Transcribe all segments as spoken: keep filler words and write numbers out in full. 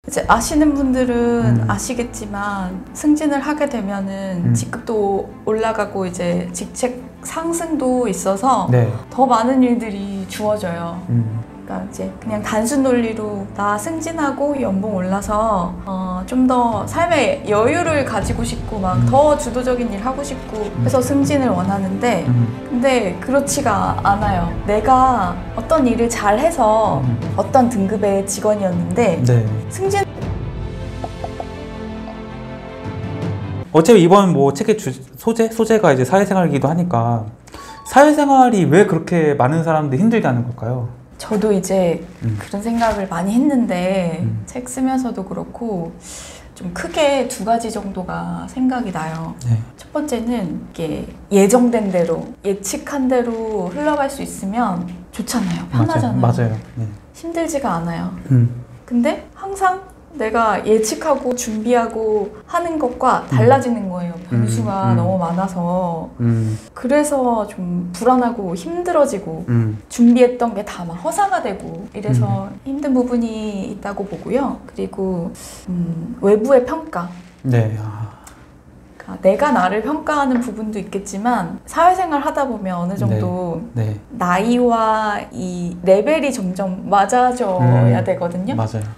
이제 아시는 분들은 음. 아시겠지만 승진을 하게 되면은 음. 직급도 올라가고 이제 직책 상승도 있어서 네. 더 많은 일들이 주어져요. 음. 그러니까 이제 그냥 단순 논리로 나 승진하고 연봉 올라서 어, 좀 더 삶의 여유를 가지고 싶고 막 더 음. 주도적인 일 하고 싶고 해서 승진을 원하는데 음. 근데 그렇지가 않아요. 내가 어떤 일을 잘해서 음. 어떤 등급의 직원이었는데 네. 승진 어차피 이번 뭐 책의 주, 소재? 소재가 이제 사회생활이기도 하니까 사회생활이 왜 그렇게 많은 사람들이 힘들게 하는 걸까요? 저도 이제 음. 그런 생각을 많이 했는데 음. 책 쓰면서도 그렇고 좀 크게 두 가지 정도가 생각이 나요. 네. 첫 번째는 이게 예정된 대로 예측한 대로 흘러갈 수 있으면 좋잖아요. 편하잖아요. 맞아요. 맞아요. 네. 힘들지가 않아요. 음. 근데 항상 내가 예측하고 준비하고 하는 것과 달라지는 거예요. 변수가 음, 음. 너무 많아서. 음. 그래서 좀 불안하고 힘들어지고 음. 준비했던 게 다 막 허사가 되고 이래서 힘든 부분이 있다고 보고요. 그리고 음, 외부의 평가. 네. 아. 그러니까 내가 나를 평가하는 부분도 있겠지만 사회생활 하다 보면 어느 정도 네. 나이와 이 레벨이 점점 맞아져야 음. 되거든요. 맞아요.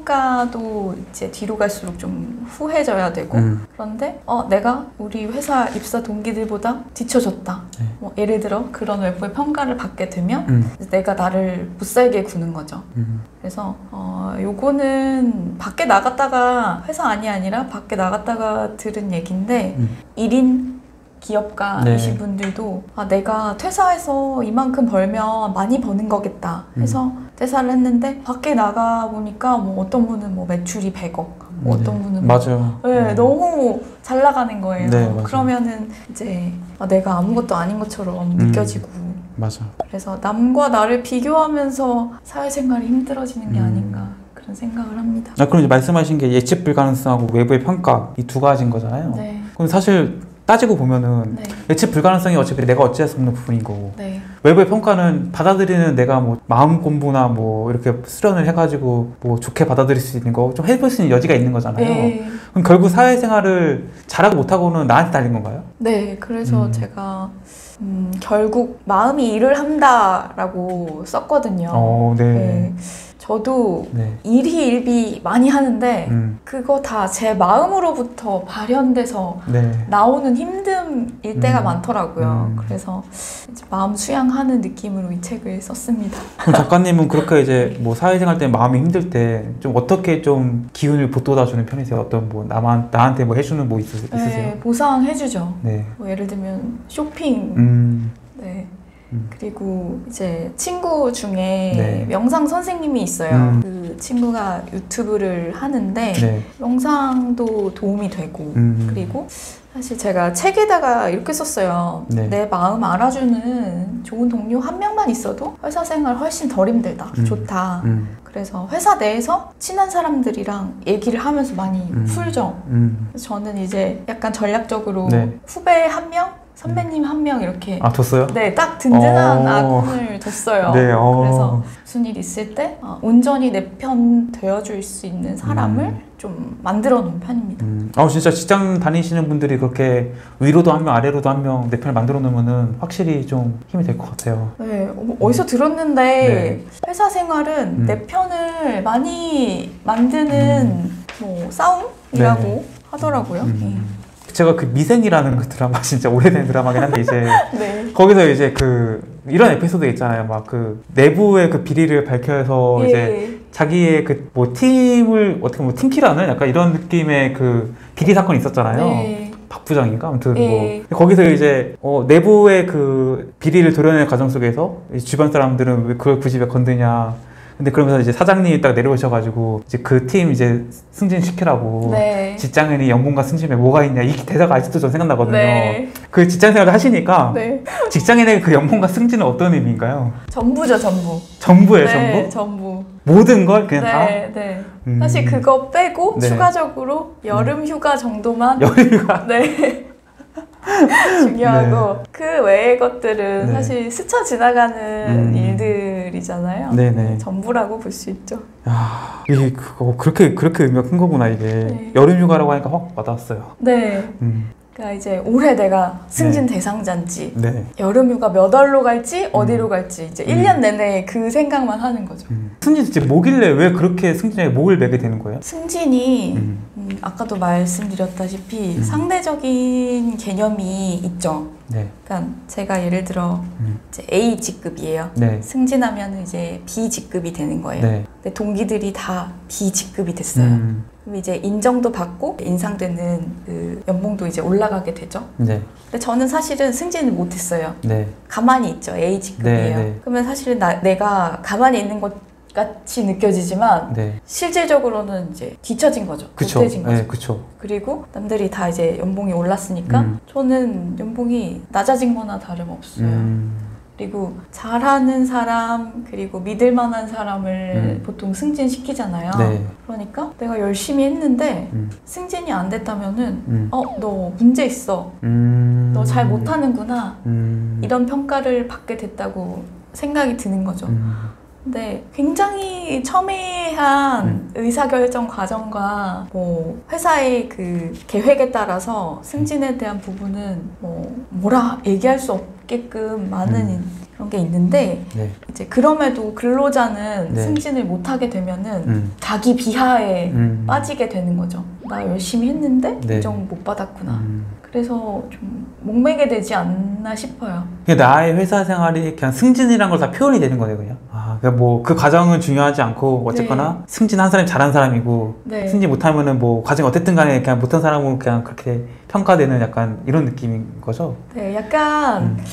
평가도 이제 뒤로 갈수록 좀 후해져야 되고 음. 그런데 어 내가 우리 회사 입사 동기들보다 뒤쳐졌다. 네. 뭐 예를 들어 그런 외부의 평가를 받게 되면 음. 내가 나를 못살게 구는 거죠. 음. 그래서 어 요거는 밖에 나갔다가 회사 안이 아니라 밖에 나갔다가 들은 얘기인데 음. 일 인 기업가이신 네. 분들도 아, 내가 퇴사해서 이만큼 벌면 많이 버는 거겠다 해서 음. 퇴사를 했는데 밖에 나가 보니까 뭐 어떤 분은 뭐 매출이 백억, 뭐 네. 어떤 분은 뭐 맞아요. 네, 네. 너무 잘 나가는 거예요. 네, 맞아요. 그러면은 이제 아, 내가 아무것도 아닌 것처럼 음. 느껴지고 맞아. 그래서 남과 나를 비교하면서 사회생활이 힘들어지는 게 음. 아닌가 그런 생각을 합니다. 아, 그럼 이제 말씀하신 게 예측 불가능성하고 외부의 평가 이 두 가지인 거잖아요. 네. 그럼 사실 따지고 보면은 네. 예측 불가능성이 어차피 내가 어찌할 수 없는 부분인 거고 네. 외부의 평가는 받아들이는 내가 뭐 마음 공부나 뭐 이렇게 수련을 해가지고 뭐 좋게 받아들일 수 있는 거 좀 해볼 수 있는 여지가 있는 거잖아요. 네. 그럼 결국 사회생활을 잘하고 못하고는 나한테 달린 건가요? 네, 그래서 음. 제가 음, 결국 마음이 일을 한다라고 썼거든요. 어, 네. 네. 저도 네. 일희일비 많이 하는데 음, 그거 다 제 마음으로부터 발현돼서 네. 나오는 힘듦일 때가 음. 많더라고요. 음. 그래서 이제 마음 수양하는 느낌으로 이 책을 썼습니다. 그럼 작가님은 그렇게 이제 뭐 사회생활 때 마음이 힘들 때 좀 어떻게 좀 기운을 북돋아주는 편이세요? 어떤 뭐 나만 나한테 뭐 해주는 뭐 있으, 있으세요? 네, 보상해주죠. 네. 뭐 예를 들면 쇼핑, 음. 네. 음. 그리고 이제 친구 중에 네. 명상 선생님이 있어요. 음. 그 친구가 유튜브를 하는데 네. 명상도 도움이 되고 음. 그리고 사실 제가 책에다가 이렇게 썼어요. 네. 내 마음 알아주는 좋은 동료 한 명만 있어도 회사 생활 훨씬 덜 힘들다. 음. 좋다. 음. 그래서 회사 내에서 친한 사람들이랑 얘기를 하면서 많이 음. 풀죠. 음. 그래서 저는 이제 약간 전략적으로 네. 후배 한 명, 선배님 한 명 이렇게 아, 뒀어요? 네, 딱 든든한 어. 아군을 뒀어요. 네, 어. 그래서 무슨 일 있을 때 어, 온전히 내 편 되어줄 수 있는 사람을 음. 좀 만들어 놓은 편입니다. 음. 아, 진짜 직장 다니시는 분들이 그렇게 위로도 한 명, 아래로도 한 명 내 편을 만들어 놓으면은 확실히 좀 힘이 될 것 같아요. 네, 어, 어디서 들었는데 네. 회사 생활은 음. 내 편을 많이 만드는 뭐 싸움이라고 네네. 하더라고요. 음. 제가 그 미생이라는 그 드라마 진짜 오래된 드라마긴 한데 이제 네. 거기서 이제 그 이런 에피소드 있잖아요. 막 그 내부의 그 비리를 밝혀서 예. 이제 자기의 그 뭐 팀을 어떻게 보면 팀키라는 약간 이런 느낌의 그 비리 사건이 있었잖아요. 네. 박 부장인가 아무튼 예. 뭐 거기서 이제 어 내부의 그 비리를 도려내는 과정 속에서 주변 사람들은 왜 그걸 굳이 왜 건드냐. 근데 그러면서 이제 사장님이 딱 내려오셔가지고 이제 그 팀 이제 승진시키라고 네. 직장인이 연봉과 승진에 뭐가 있냐 이 대사가 아직도 전 생각나거든요. 네. 그 직장생활을 하시니까 네. 직장인의 그 연봉과 승진은 어떤 의미인가요? 전부죠, 전부. 전부예요, 네, 전부? 전부. 모든 걸 그냥 다? 네, 네. 음. 사실 그거 빼고 네. 추가적으로 여름 휴가 정도만 여유가 네. 중요하고 그 외의 것들은 네. 사실 스쳐 지나가는 음. 일들이죠. 일이잖아요. 네네. 전부라고 볼 수 있죠. 야, 이게 그거 그렇게 그렇게 의미가 큰 거구나 이게. 네. 여름휴가라고 하니까 확 와닿았어요. 네. 음. 그러니까 이제 올해 내가 승진 네. 대상자인지 네. 여름휴가 몇 월로 갈지 어디로 갈지 이제 음. 일 년 내내 그 생각만 하는 거죠. 음. 승진 진짜 뭐길래 왜 그렇게 승진에 목을 매게 되는 거예요? 승진이 음. 음, 아까도 말씀드렸다시피 음. 상대적인 개념이 있죠. 네. 그러니까 제가 예를 들어 음. 이제 A 직급이에요. 네. 승진하면 이제 B 직급이 되는 거예요. 네. 근데 동기들이 다 B 직급이 됐어요. 음. 그럼 이제 인정도 받고 인상되는 그 연봉도 이제 올라가게 되죠. 네. 근데 저는 사실은 승진을 못했어요. 네. 가만히 있죠. A 직급이에요. 네, 네. 그러면 사실은 나, 내가 가만히 있는 것 같이 느껴지지만 네. 실질적으로는 이제 뒤처진 거죠. 그쵸. 못해진 거죠. 네, 그쵸. 그리고 남들이 다 이제 연봉이 올랐으니까 음. 저는 연봉이 낮아진 거나 다름없어요. 음. 그리고 잘하는 사람 그리고 믿을 만한 사람을 음. 보통 승진시키잖아요. 네. 그러니까 내가 열심히 했는데 음. 승진이 안 됐다면은 음. 어, 너 문제 있어. 음. 너 잘 못하는구나. 음. 이런 평가를 받게 됐다고 생각이 드는 거죠. 음. 근데 굉장히 첨예한 음. 의사결정 과정과 뭐 회사의 그 계획에 따라서 승진에 대한 부분은 뭐 뭐라 얘기할 수 없게끔 많은 음. 그런 게 있는데 네. 이제 그럼에도 근로자는 네. 승진을 못하게 되면은 음. 자기 비하에 음. 빠지게 되는 거죠. 나 열심히 했는데 네. 인정 못 받았구나. 음. 그래서 좀 목매게 되지 않나 싶어요. 그게 나의 회사 생활이 그냥 승진이란 걸 다 표현이 되는 거네요, 그냥. 아, 그러니까 뭐 그 과정은 중요하지 않고 어쨌거나 네. 승진한 사람이 잘한 사람이고 네. 승진 못하면은 뭐 과정 어쨌든 간에 그냥 못한 사람은 그냥 그렇게 평가되는 약간 이런 느낌인 거죠. 네, 약간 음.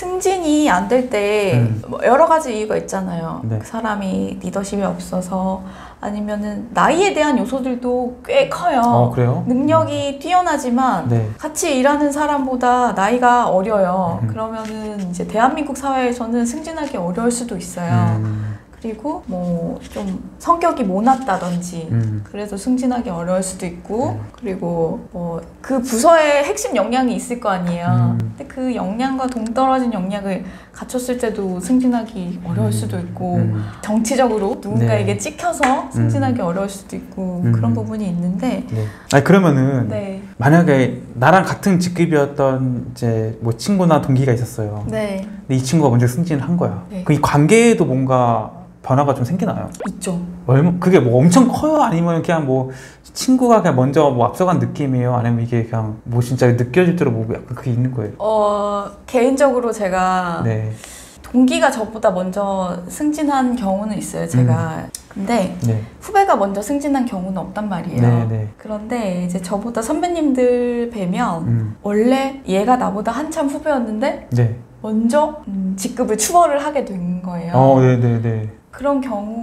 승진이 안 될 때 음. 뭐 여러 가지 이유가 있잖아요. 네. 그 사람이 리더십이 없어서 아니면은 나이에 대한 요소들도 꽤 커요. 어, 그래요? 능력이 뛰어나지만 네. 같이 일하는 사람보다 나이가 어려요. 음. 그러면은 이제 대한민국 사회에서는 승진하기 어려울 수도 있어요. 음. 그리고 뭐 좀 성격이 모났다든지 음. 그래서 승진하기 어려울 수도 있고 음. 그리고 뭐 그 부서에 핵심 역량이 있을 거 아니에요. 음. 근데 그 역량과 동떨어진 역량을 갖췄을 때도 승진하기 어려울 수도 있고 음. 정치적으로 누군가에게 네. 찍혀서 승진하기 어려울 수도 있고 음. 그런 부분이 있는데 네. 아니 그러면은 네. 만약에 나랑 같은 직급이었던 이제 뭐 친구나 동기가 있었어요. 네. 근데 이 친구가 먼저 승진을 한 거야. 네. 그 이 관계에도 뭔가 변화가 좀 생기나요? 있죠. 얼마 그게 뭐 엄청 커요? 아니면 그냥 뭐 친구가 그냥 먼저 뭐 앞서간 느낌이에요? 아니면 이게 그냥 뭐 진짜 느껴질 대로 뭐 약간 그게 있는 거예요? 어 개인적으로 제가 네, 동기가 저보다 먼저 승진한 경우는 있어요. 제가 근데 네, 후배가 먼저 승진한 경우는 없단 말이에요. 네, 네. 그런데 이제 저보다 선배님들 뵈면 음, 원래 얘가 나보다 한참 후배였는데 네. 먼저 음, 직급을 추월을 하게 된 거예요. 어, 네, 네, 네. 그런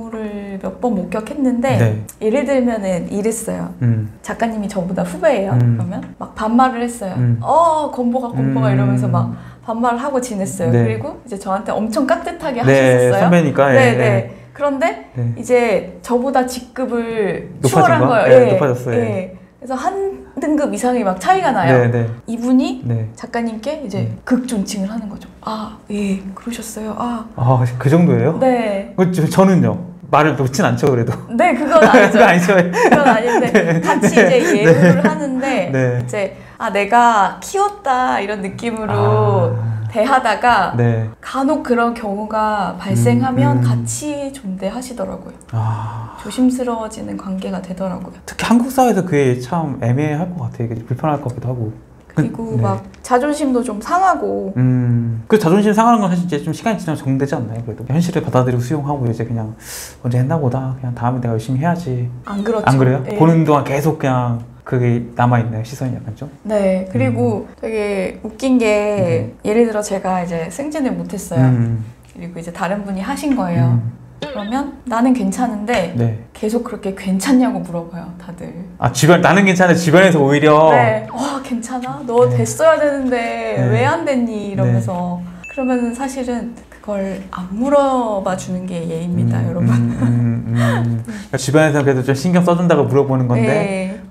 경우를 몇 번 목격했는데 네. 예를 들면은 이랬어요. 음, 작가님이 저보다 후배예요. 음. 그러면 막 반말을 했어요. 음. 어 건보가 건보가 음. 이러면서 막 반말을 하고 지냈어요. 네. 그리고 이제 저한테 엄청 깍듯하게 네, 하셨었어요. 선배니까. 네, 예, 네. 그런데 네. 이제 저보다 직급을 높아진 추월한 거? 거예요. 네, 높아졌어요. 예. 그래서 한 등급 이상이 막 차이가 나요. 네, 네, 이분이 네. 작가님께 이제 음. 극존칭을 하는 거죠. 아, 예, 그러셨어요. 아, 아, 그 정도예요? 네. 그 저- 저는요. 말을 놓진 않죠, 그래도. 네, 그건 아니죠. 그거 아니죠. 그건 아닌데 같이 이제 예우를 하는데 네. 이제 아 내가 키웠다 이런 느낌으로 아, 대하다가 네. 간혹 그런 경우가 발생하면 음, 음. 같이 존대하시더라고요. 아, 조심스러워지는 관계가 되더라고요. 특히 한국 사회에서 그게 참 애매할 것 같아요. 이게 불편할 것 같기도 하고. 그리고 네. 막 자존심도 좀 상하고 음, 그 자존심 상하는 건 사실 이제 좀 시간이 지나면 적응되지 않나요? 그래도 현실을 받아들이고 수용하고 이제 그냥 언제 했나 보다. 그냥 다음에 내가 열심히 해야지. 안 그렇죠. 안 그래요? 예. 보는 동안 계속 그냥 그게 남아있나요? 시선이 약간 좀? 네, 그리고 되게 웃긴 게 예를 들어 제가 이제 승진을 못했어요. 음, 그리고 이제 다른 분이 하신 거예요. 음, 그러면 나는 괜찮은데 네. 계속 그렇게 괜찮냐고 물어봐요, 다들. 아, 주변, 나는 괜찮아. 주변에서 오히려. 네, 와 괜찮아? 너 네. 됐어야 되는데 네. 왜 안 됐니? 이러면서 그러면 사실은 그걸 안 물어봐 주는 게 예의입니다, 음, 여러분. 음, 음, 음. 그러니까 주변에서 그래도 좀 신경 써준다고 물어보는 건데 네,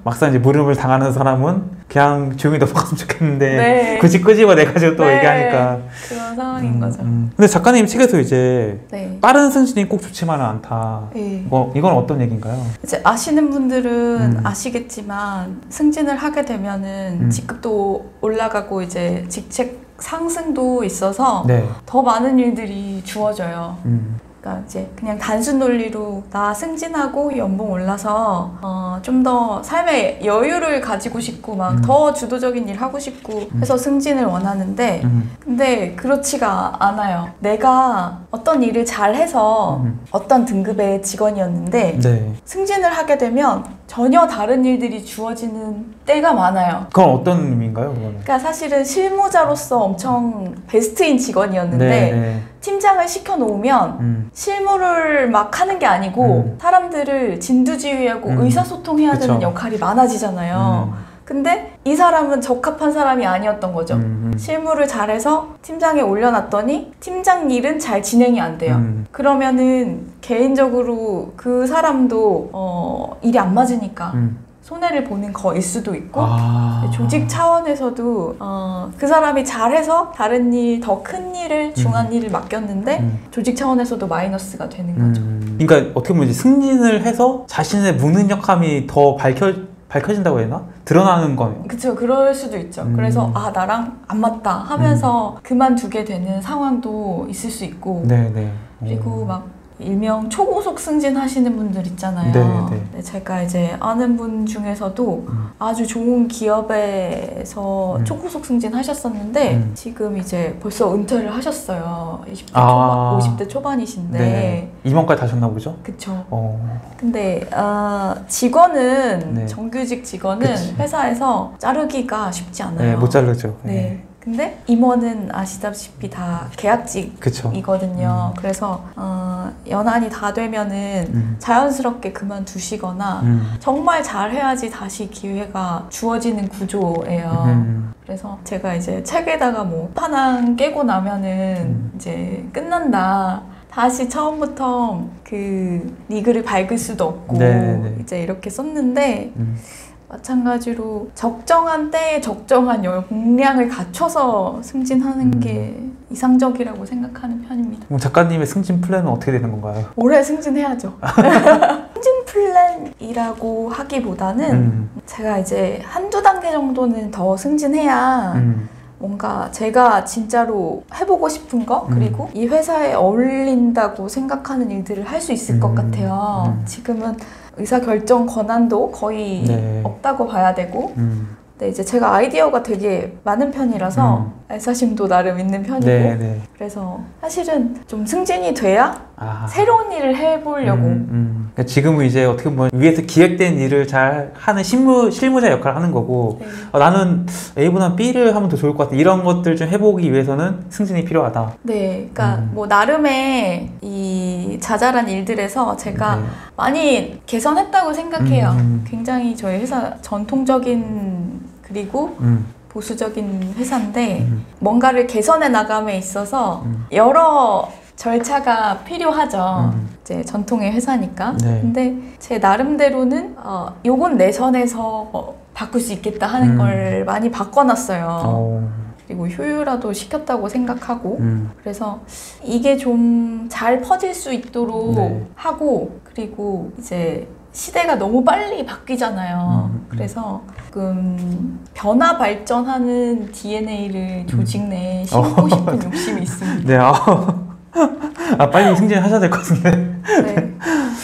막상 이제 물음을 당하는 사람은 그냥 조용히 넘어갔으면 좋겠는데 네. 굳이 끄집어내가지고 또 네. 얘기하니까 그런 상황인 음, 거죠. 음. 근데 작가님 책에서 이제 네. 빠른 승진이 꼭 좋지만은 않다. 네. 뭐 이건 어떤 얘기인가요? 이제 아시는 분들은 음. 아시겠지만 승진을 하게 되면은 음. 직급도 올라가고 이제 직책 상승도 있어서 네. 더 많은 일들이 주어져요. 음. 그러니까 이제 그냥 단순 논리로 나 승진하고 연봉 올라서 어, 좀 더 삶의 여유를 가지고 싶고 막 음. 더 주도적인 일 하고 싶고 해서 승진을 원하는데 음. 근데 그렇지가 않아요. 내가 어떤 일을 잘해서 음. 어떤 등급의 직원이었는데 네. 승진을 하게 되면 전혀 다른 일들이 주어지는 때가 많아요. 그건 어떤 의미인가요? 그거는? 그러니까 사실은 실무자로서 엄청 베스트인 직원이었는데 네, 네. 팀장을 시켜놓으면 음. 실무를 막 하는 게 아니고 음. 사람들을 진두지휘하고 음. 의사소통해야 그쵸. 되는 역할이 많아지잖아요. 음. 근데 이 사람은 적합한 사람이 아니었던 거죠. 음. 음. 실무를 잘해서 팀장에 올려놨더니 팀장 일은 잘 진행이 안 돼요. 음. 그러면은 개인적으로 그 사람도 어, 일이 안 맞으니까 음. 손해를 보는 거일 수도 있고 아. 조직 차원에서도 어, 그 사람이 잘해서 다른 일, 더 큰 일을 중한 음. 일을 맡겼는데 음. 조직 차원에서도 마이너스가 되는 거죠. 음. 그러니까 어떻게 보면 이제 승진을 해서 자신의 무능력함이 더 밝혀 밝혀진다고 해야 되나? 드러나는 거예요. 그쵸, 그럴 수도 있죠. 음. 그래서 아 나랑 안 맞다 하면서 그만두게 되는 상황도 있을 수 있고 네네. 그리고 막 일명 초고속 승진하시는 분들 있잖아요. 네, 네. 근데 제가 이제 아는 분 중에서도 음. 아주 좋은 기업에서 음. 초고속 승진하셨었는데 음. 지금 이제 벌써 은퇴를 하셨어요. 이십 대 아. 초반, 오십 대 초반이신데. 네. 임원까지 하셨나 보죠? 그쵸. 어. 근데 어, 직원은 네. 정규직 직원은 그치. 회사에서 자르기가 쉽지 않아요. 네, 못 자르죠. 네. 근데 임원은 아시다시피 다 계약직이거든요. 그쵸. 음. 그래서 어, 연한이 다 되면은 음. 자연스럽게 그만두시거나 음. 정말 잘해야지 다시 기회가 주어지는 구조예요. 음. 그래서 제가 이제 책에다가 뭐 파낭 깨고 나면은 음. 이제 끝난다. 다시 처음부터 그 리그를 밟을 수도 없고 네네. 이제 이렇게 썼는데 음. 마찬가지로 적정한 때에 적정한 역량을 갖춰서 승진하는 음. 게 이상적이라고 생각하는 편입니다. 그럼 작가님의 승진 플랜은 어떻게 되는 건가요? 올해 승진해야죠. 승진 플랜이라고 하기보다는 음. 제가 이제 한두 단계 정도는 더 승진해야 음. 뭔가 제가 진짜로 해보고 싶은 거 음. 그리고 이 회사에 어울린다고 생각하는 일들을 할 수 있을 것 음. 같아요. 음. 지금은 의사결정 권한도 거의 네. 없다고 봐야 되고 음. 근데 이제 제가 아이디어가 되게 많은 편이라서 음. 알사심도 나름 있는 편이고 네, 네. 그래서 사실은 좀 승진이 돼야 아. 새로운 일을 해보려고 음, 음. 그러니까 지금은 이제 어떻게 보면 위에서 기획된 일을 잘 하는 실무, 실무자 역할을 하는 거고 네. 아, 나는 A보다 B를 하면 더 좋을 것 같아 이런 것들 좀 해보기 위해서는 승진이 필요하다. 네, 그러니까 음. 뭐 나름의 이 자잘한 일들에서 제가 네. 많이 개선했다고 생각해요. 음. 굉장히 저희 회사 전통적인 그리고 음. 보수적인 회사인데 음. 뭔가를 개선해 나감에 있어서 음. 여러 절차가 필요하죠. 음. 이제 전통의 회사니까. 네. 근데 제 나름대로는 어, 요건 내 선에서 어, 바꿀 수 있겠다 하는 음. 걸 많이 바꿔놨어요. 어. 그리고 효율화도 시켰다고 생각하고 음. 그래서 이게 좀 잘 퍼질 수 있도록 네. 하고 그리고 이제 시대가 너무 빨리 바뀌잖아요. 음, 음. 그래서 조금 변화 발전하는 디엔에이를 조직 내에 심고 어. 싶은 욕심이 있습니다. 네. 아, 아 빨리 승진하셔야 될 것 같은데. 네.